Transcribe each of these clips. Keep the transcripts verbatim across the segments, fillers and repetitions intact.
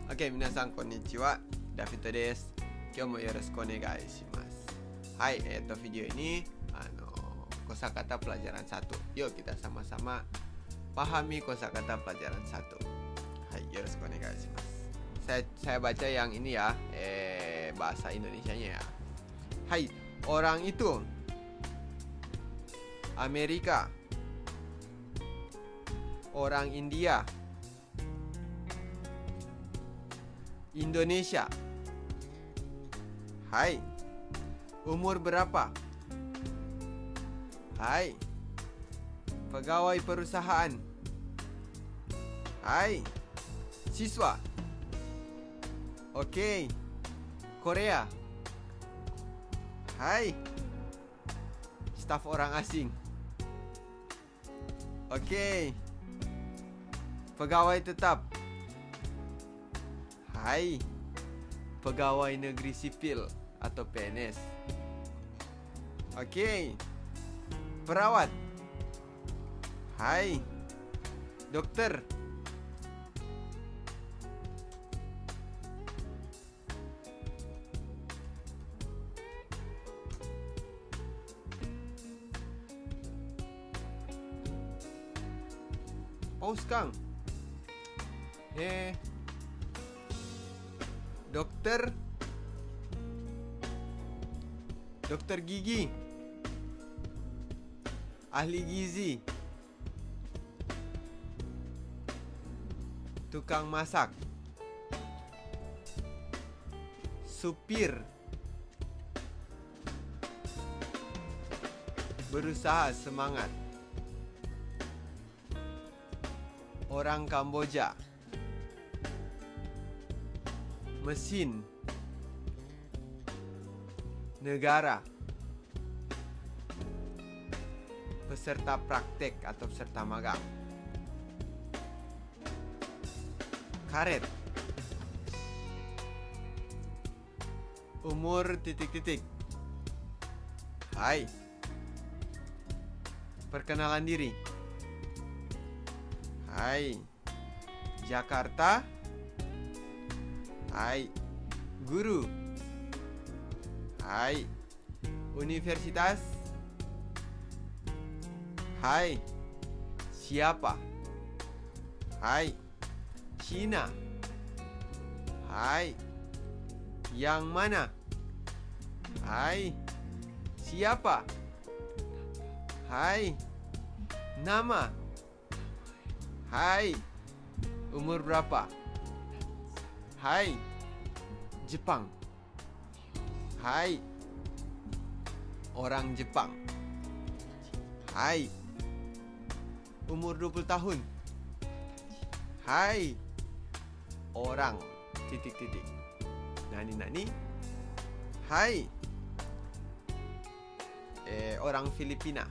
OK、皆さんこんにちは。ダフィトです。今日もよろしくお願いします。Hai, eh, video ini ano, kosakata pelajaran satu. Yuk kita sama-sama pahami kosakata pelajaran satu. Hai, yoroshiku onegaishimasu. Saya saya baca yang ini ya, eh bahasa Indonesianya ya. Hai, orang itu Amerika, orang India, Indonesia. Hai, umur berapa? Hai, pegawai perusahaan. Hai, siswa. Oke, Korea. Hai, staf orang asing. Oke, pegawai tetap. Hai, pegawai negeri sipil atau P N S. Oke, perawat. Hai, dokter. Paus Kang. Eh, dokter, dokter gigi, ahli gizi, tukang masak, supir, berusaha semangat, orang Kamboja, mesin, negara, peserta praktek atau peserta magang, karet, umur titik-titik. Hai, perkenalan diri. Hai, Jakarta. Hai, guru. Hai, universitas. Hai, siapa? Hai, Cina. Hai, yang mana? Hai, siapa? Hai, nama. Hai, umur berapa? Hai, Jepang. Hai, orang Jepang. Hai, umur dua puluh tahun. Hai, orang titik-titik. Nani-nani. Hai, eh, orang Filipina.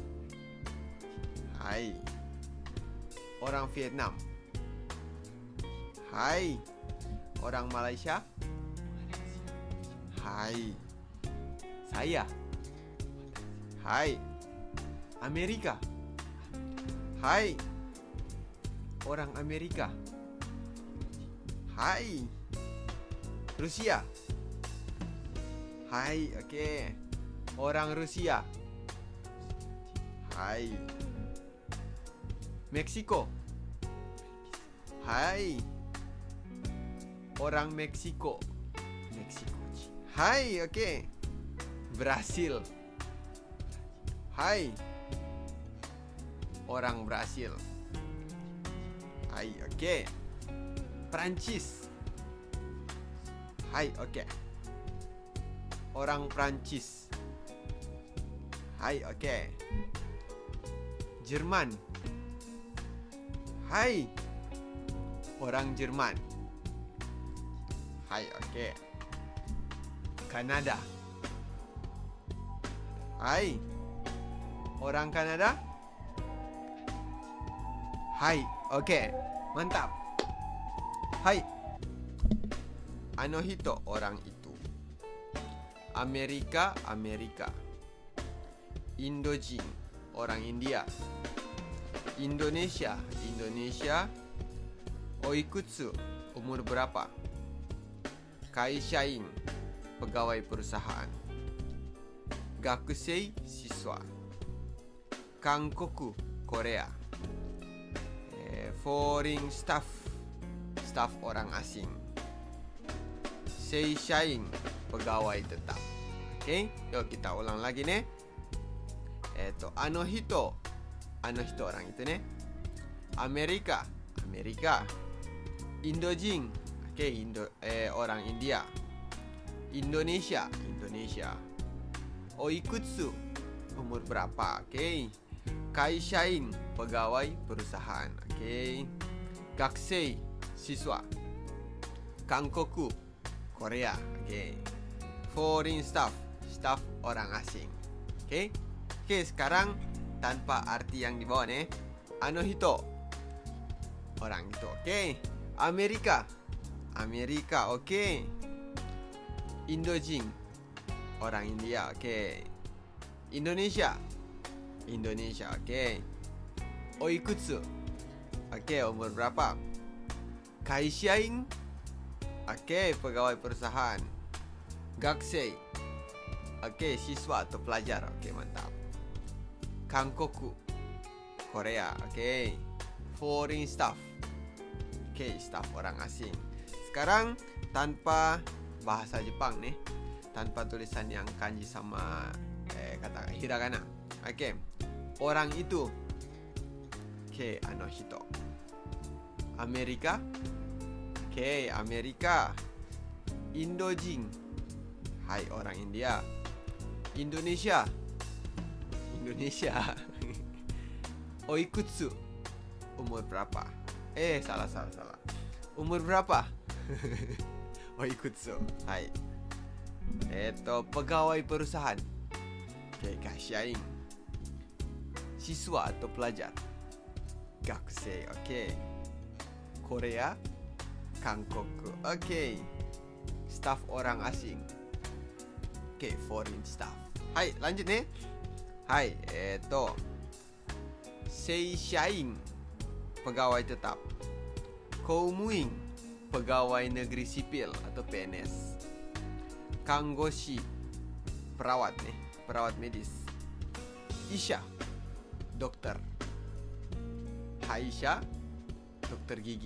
Hai, orang Vietnam. Hai, orang Malaysia. Hai, saya. Hai, Amerika. Hai, orang Amerika. Hai, Rusia. Hai, oke, okay. Orang Rusia. Hai, Meksiko. Hai, orang Meksiko. Meksiko. Hai, oke, okay. Brasil. Hai, orang Brasil. Hai, oke, okay. Prancis. Hai, oke, okay. Orang Prancis. Hai, oke, okay. Jerman. Hai, orang Jerman. Hai, oke, okay. Kanada. Hai, orang Kanada. Hai, oke, okay. Mantap. Hai, Anohito, orang itu. Amerika, Amerika. Indojin, orang India. Indonesia, Indonesia. Oikutsu, umur berapa? Kaisyain, pegawai perusahaan. Gakusei, siswa. Kangkoku, Korea. eh, Foreign staff, staff orang asing. Seishain, pegawai tetap. Oke, yuk kita ulang lagi nih. Eto, ano hito, ano hito orang itu nih. Amerika, Amerika. Indojin, oke, Indo, eh, orang India. Indonesia, Indonesia. Oikutsu, umur berapa? Oke. Kaisyain, pegawai perusahaan. Oke. Gakusei, siswa. Kangkoku, Korea. Oke. Foreign staff, staff orang asing. Oke. Oke, sekarang tanpa arti yang di bawah nih. Ano hito, orang itu. Oke. Amerika, Amerika. Oke. Indojin, orang India. Oke. Indonesia, Indonesia. Oke. Oikutsu, oke, umur berapa? Kaisyain, oke, pegawai perusahaan. Gakusei, oke, siswa atau pelajar. Oke, mantap. Kangkoku, Korea. Oke. Foreign staff, oke, staff orang asing. Sekarang tanpa bahasa Jepang nih, tanpa tulisan yang kanji sama eh, kata hiragana. Oke. Orang itu. Oke, ano hito. Amerika. Oke, Amerika. Indojin, hai, orang India. Indonesia, Indonesia. Oikutsu, umur berapa? Eh, salah, salah, salah. Umur berapa? Oikutsu, hai. Eto, pegawai perusahaan. Oke, kaisyain. Siswa atau pelajar. Gakusei, oke. Korea, Kangkoku, oke. Staff orang asing. Oke, foreign staff. Hai, lanjut nih. Hai, eto. Seishain, pegawai tetap. Koumuin, pegawai negeri sipil atau P N S. Kanggoshi, perawat nih, perawat medis. Isha, dokter. Haisha, dokter gigi.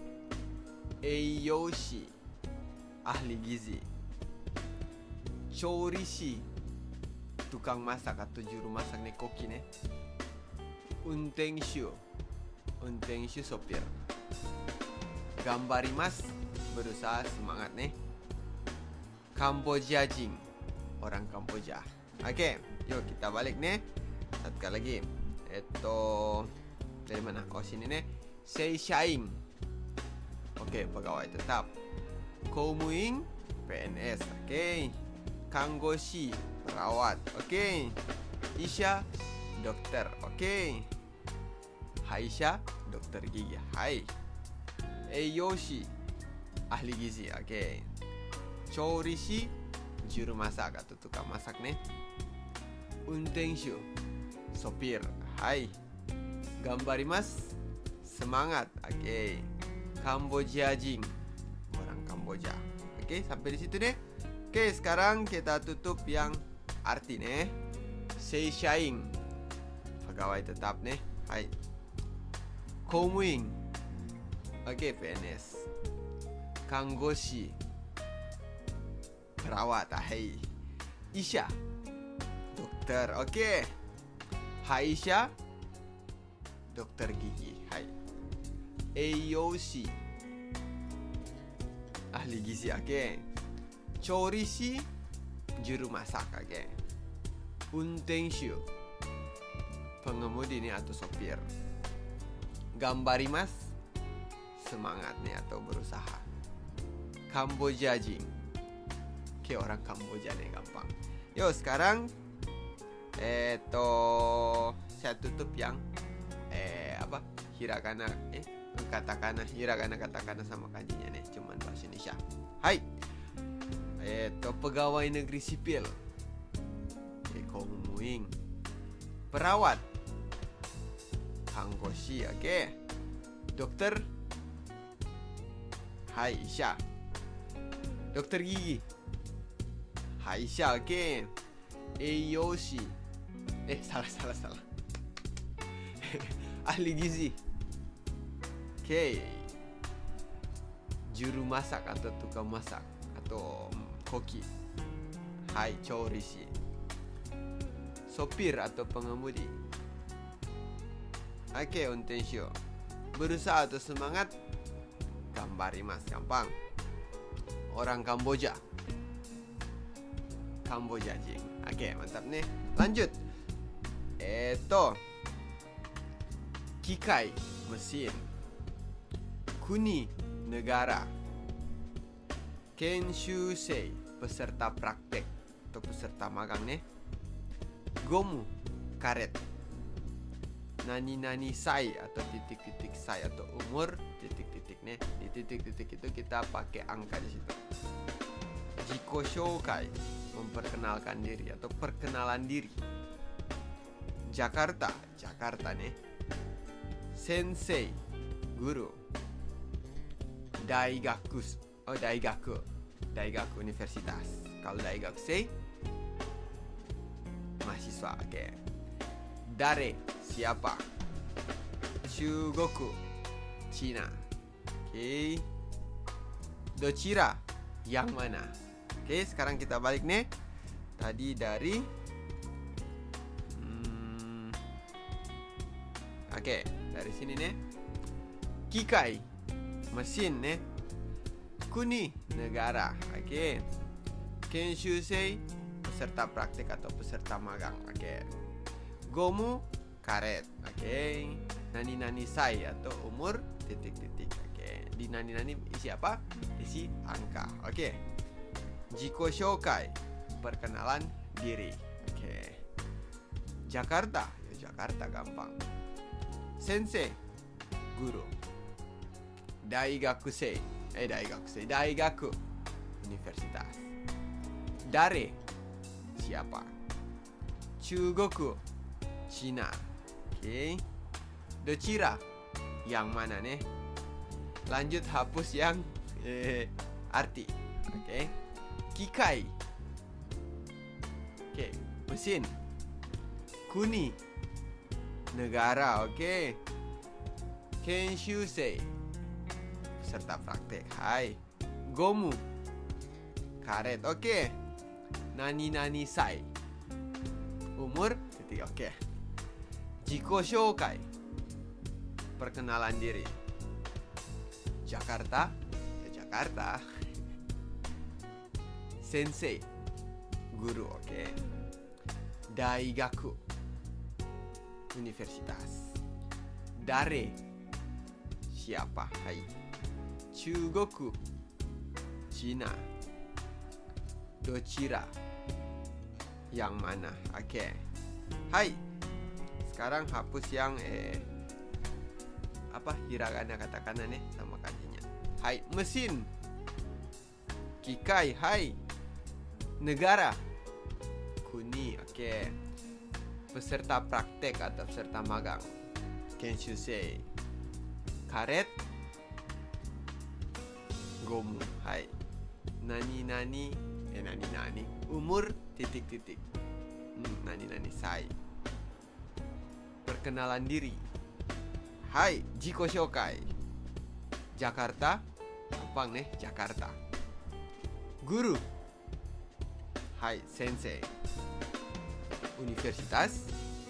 Eiyoshi, ahli gizi. Chourishi, tukang masak atau juru masak nih, koki nih. Untenshu, untenshu sopir. Gambarimasu, berusaha semangat nih. Kamboja-jin, orang Kamboja. Oke, yuk kita balik nih. Satu kali lagi. Itu dari mana? Oh, sini nih. Seishain, oke, pegawai tetap. Koumuin, P N S. Oke. Kanggoshi, perawat. Oke. Isha, dokter. Oke. Haisha, dokter gigi. Hai. Eiyoshi, ahli gizi. Oke. Chourishi, juru masak atau tukang masak nih. Untenshu, sopir. Hai. Gambarimasu, semangat. Oke. Kamboja-jin, orang Kamboja. Oke, sampai di situ deh. Oke, sekarang kita tutup yang arti nih. Seishain, pegawai tetap nih. Hai. Koumuin, oke, P N S. Kanggoshi, perawat. Hai. Isha, dokter. Oke. Haisha, dokter gigi. Hai. Eiyoshi, ahli gizi. Oke. Chourishi, juru masak. Oke. Untenshu, pengemudi nih atau sopir. Gambarimasu, semangat nih atau berusaha. Kamboja-jin, oke, orang Kamboja nih, gampang. Yuk sekarang Eto saya tutup yang eh apa hiragana eh katakana hiragana katakana sama kanjinya nih, cuman bahasa Indonesia. Hai. Eto pegawai negeri sipil. Koumuin, perawat. Kanggoshi, oke. Dokter. Hai Isha. Dokter gigi. Hai Isha, oke. Okay. Eiyoshi. Eh, salah, salah, salah. Ahli gizi. Oke. Okay. Juru masak atau tukang masak atau koki. Hai chourishi. Sopir atau pengemudi. Oke, okay, untensho. Berusaha atau semangat. Gambarimasu, gampang. Orang Kamboja. Kamboja jing. Oke, okay, mantap nih. Lanjut. Eto. Kikai, mesin. Kuni, negara. Kenshusei, peserta praktek atau peserta magang nih. Gomu, karet. Nani-nani sai atau titik-titik sai atau umur titik-titik nih. Di titik-titik itu kita pakai angka di situ. Jiko shoukai, memperkenalkan diri atau perkenalan diri. Jakarta, Jakarta nih. Sensei, guru. Daigaku, oh daigaku, daigaku universitas. Kalau daigakusei, mahasiswa. Oke. Okay. Dare, siapa? Chugoku, Cina. Oke. Okay. Dochira, yang mana? Oke, okay, sekarang kita balik nih. Tadi dari hmm, Oke, okay, dari sini nih. Kikai, mesin nih. Kuni, negara. Oke. Okay. Kenshusei, peserta praktik atau peserta magang. Oke. Okay. Gomu, karet. Oke. Okay. Nani-nani sai atau umur titik-titik. Oke. Okay. Di nani-nani isi apa? Isi angka. Oke. Okay. Jiko shoukai, perkenalan diri. Oke. Okay. Jakarta, ya Jakarta gampang. Sensei, guru. Daigakusei, eh daigakusei, daigaku, universitas. Dare, siapa? Chugoku, Cina. Oke. Okay. Dochira, yang mana nih? Lanjut hapus yang eh, arti. Oke. Okay. Kikai. Oke, okay. Mesin. Kuni, negara. Oke. Okay. Kenshusei, peserta praktek. Hai. Gomu, karet. Oke. Okay. Nani-nani sai, umur titik. Oke. Okay. Jiko shoukai, perkenalan diri. Jakarta, ya Jakarta. Sensei, guru. Oke. Okay. Daigaku, universitas. Dare, siapa? Hai. Chugoku, Cina. Dochira, yang mana? Oke. Okay. Hai. Sekarang hapus yang eh apa hiragana katakana nih sama kanjinya. Hai, mesin. Kikai, hai. Negara, kuni. Oke. Okay. Peserta praktek atau peserta magang. Kenshusei. Karet. Gomu, hai. Nani-nani, eh nani-nani. Umur titik-titik. Hmm, nani-nani sai. Perkenalan diri. Hai, jiko shoukai. Jakarta, gampang nih, Jakarta. Guru. Hai, sensei. Universitas.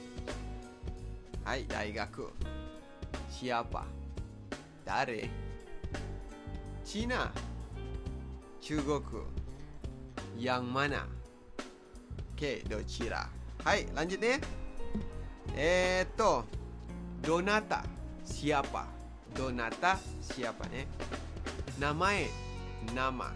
Hai, daigaku. Siapa? Dare? Cina. Chugoku. Yang mana? Oke, dochira. Hai, lanjut nih. Eto, donata, siapa? Donata, siapa nih? Namae, nama.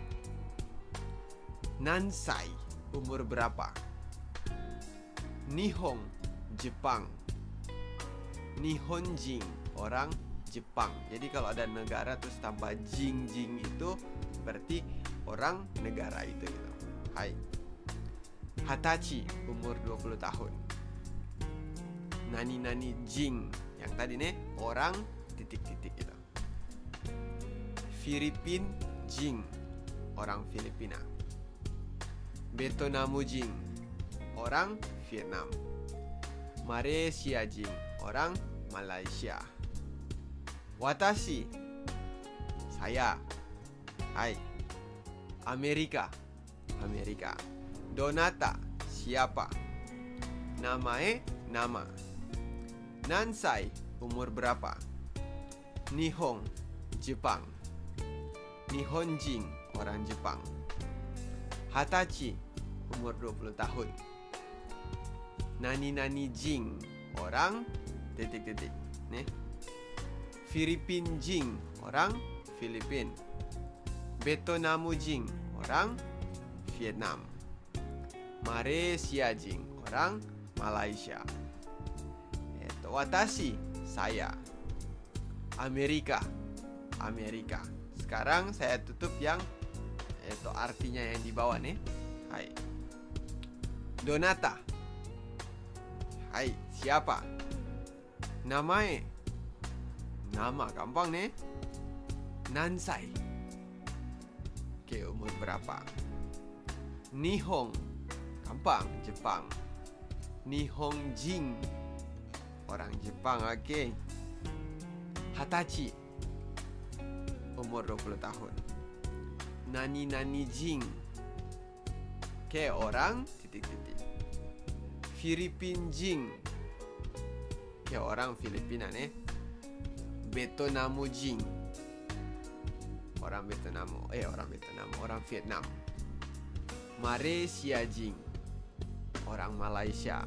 Nansai, umur berapa? Nihon, Jepang. Nihonjin, orang Jepang. Jadi kalau ada negara terus tambah jing-jing itu berarti orang negara itu gitu. Hai. Hatachi, umur dua puluh tahun. Nani-nani jing, yang tadi nih orang titik-titik gitu. Filipin Jing, orang Filipina. Vietnamu Jing, orang Vietnam. Malaysia Jing, orang Malaysia. Watashi, saya. Hai. Amerika, Amerika. Donata, siapa. Namae, nama. Nansai, umur berapa. Nihon, Jepang. Nihonjin, orang Jepang. Hatachi, umur dua puluh tahun. Nani-nani jing, orang titik-titik. Nih. Filipin jing, orang Filipin. Vietnamu jing, orang Vietnam. Malaysia jing, orang Malaysia. Eto, watashi, saya. Amerika, Amerika. Sekarang saya tutup yang itu artinya yang di bawah nih. Hai. Donata. Hai, siapa? Namae. Nama gampang nih. Nansai. Oke, umur berapa? Nihon. Gampang, Jepang. Nihonjin. Orang Jepang, oke. Hatachi. Umur dua puluh tahun. Nani-nani jing. Oke, orang titik-titik. Filipin jing. Oke, orang Filipina nih. Vietnamu jing. Orang Vietnam. Eh, orang Vietnam. Orang Vietnam. Malaysia jing. Orang Malaysia.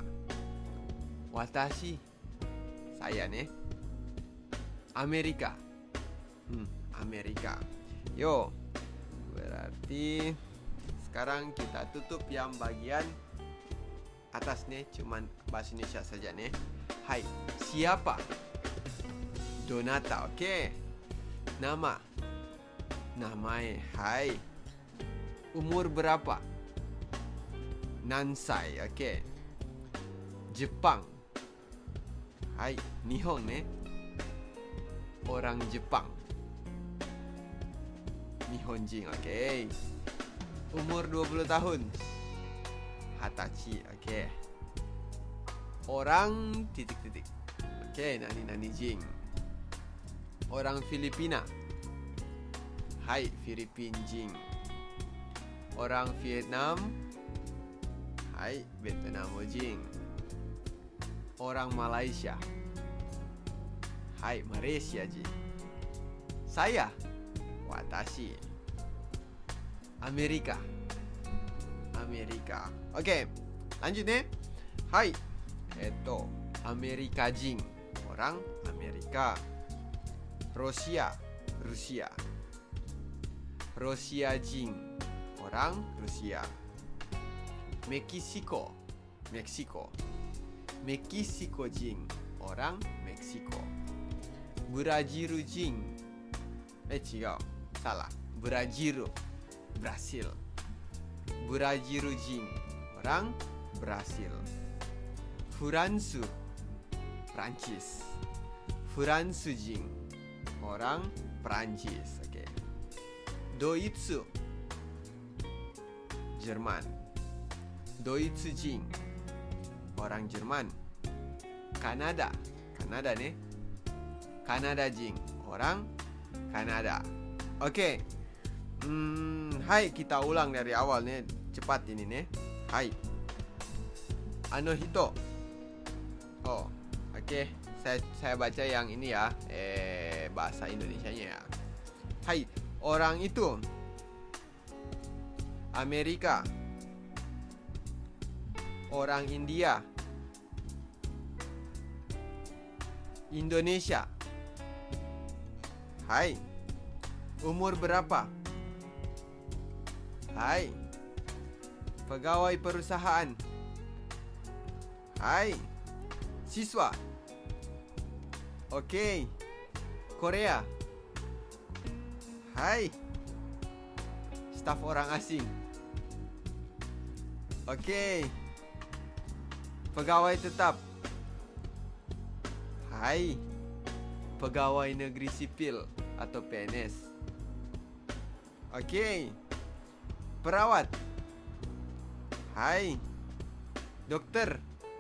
Watashi, saya nih. Amerika. Hmm, Amerika. Yo. Berarti sekarang kita tutup yang bagian atas nih, cuman bahasa Indonesia saja nih. Hai, siapa? Donata, oke. Okay. Nama. Namae, hai. Umur berapa? Nansai, oke. Okay. Jepang. Hai, Nihon nih. Orang Jepang. Nihonjin, oke. Okay. Umur dua puluh tahun. Hatachi, oke. Okay. Orang titik-titik. Oke, okay, nani-nani jing. Orang Filipina. Hai, Filipin jing. Orang Vietnam. Hai, Vietnamu jing. Orang Malaysia. Hai, Malaysia jing. Saya, watashi. Amerika. Amerika. Oke, lanjut nih. Hai. Eto, Amerika jing. Orang Amerika. Rusia. Rusia. Rusia jing. Orang Rusia. Meksiko. Meksiko. Meksiko jing. Orang Meksiko. Brazil jing. Eh,違う. Salah. Brazil. Brasil. Brazil jing. Orang Brasil. France. Prancis. France jing. Orang Prancis. Oke. Okay. Deutsch. Jerman. Deutsch jing. Orang Jerman. Kanada. Kanada nih. Kanada jing. Orang Kanada. Oke. Okay. Hmm, hai, kita ulang dari awal nih. Cepat ini nih. Hai. Ano hito. Oh, oke. Okay. Saya saya baca yang ini ya. Eh, bahasa Indonesianya ya. Hai, orang itu. Amerika. Orang India. Indonesia. Hai. Umur berapa? Hai. Pegawai perusahaan. Hai. Siswa. Oke. Korea. Hai. Staf orang asing. Oke. Pegawai tetap. Hai. Pegawai negeri sipil atau P N S. Oke. Perawat. Hai. Dokter.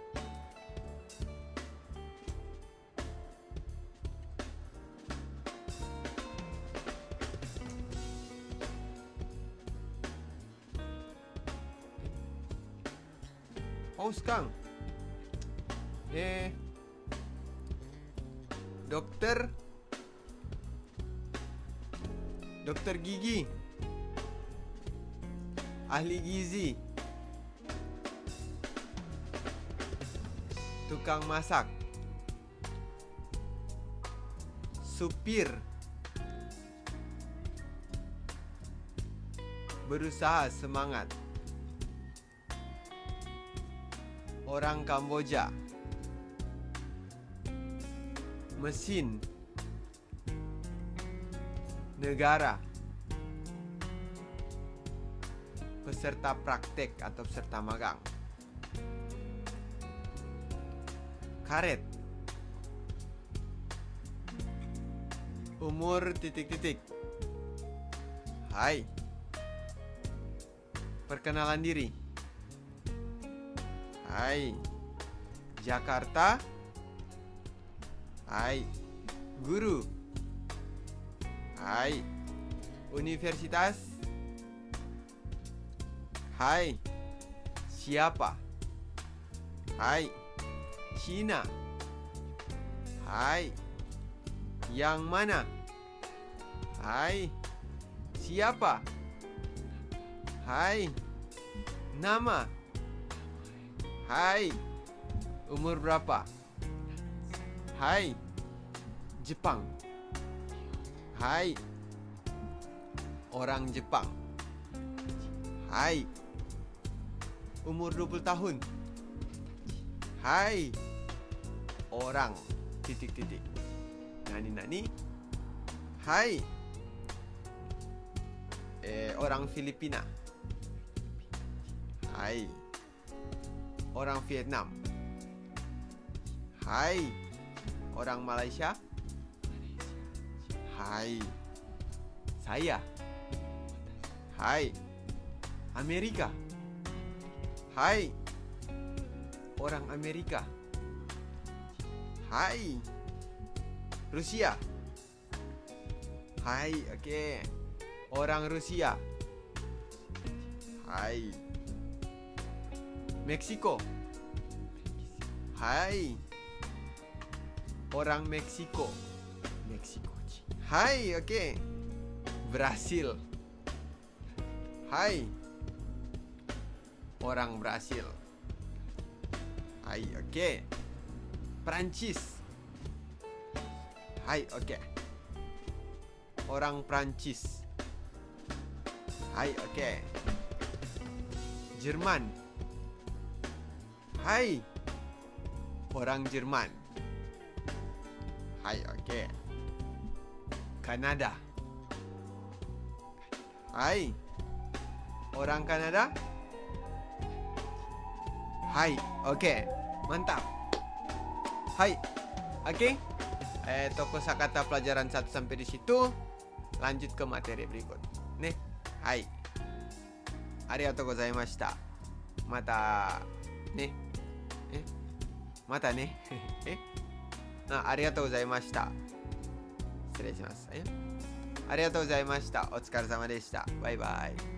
Paus Kang. Eh. Dokter. Dokter gigi. Ahli gizi. Tukang masak. Supir. Berusaha semangat. Orang Kamboja. Mesin. Negara. Peserta praktek atau peserta magang. Karet. Umur titik-titik. Hai. Perkenalan diri. Hai. Jakarta. Hai. Guru. Hai. Universitas. Hai. Siapa? Hai. Cina. Hai. Yang mana? Hai. Siapa? Hai. Nama. Hai. Umur berapa? Hai. Jepang. Hai. Orang Jepang. Hai. Umur dua puluh tahun. Hai. Orang titik-titik. Nani-nani. Hai. Eh, orang Filipina. Hai. Orang Vietnam. Hai. Orang Malaysia. Hai. Saya. Hai. Amerika. Hai. Orang Amerika. Hai. Rusia. Hai, oke. Okay. Orang Rusia. Hai. Meksiko. Hai. Orang Meksiko. Meksiko. Hai, oke. Okay. Brasil. Hai. Orang Brasil. Hai, oke. Okay. Prancis. Hai, oke. Okay. Orang Prancis. Hai, oke. Okay. Jerman. Hai. Orang Jerman. Hai, oke. Okay. Kanada. Hai. Orang Kanada. Hai, oke. Okay. Mantap. Hai. Oke. Okay. Eh, toko kosakata pelajaran satu sampai di situ. Lanjut ke materi berikut. Nih. Hai. Arigatou gozaimashita. Mata. Nih. Eh. Mata nih. eh. Nah, arigatou gozaimashita. 失礼します。arigatou gozaimashita. お疲れ様でした。バイバイ。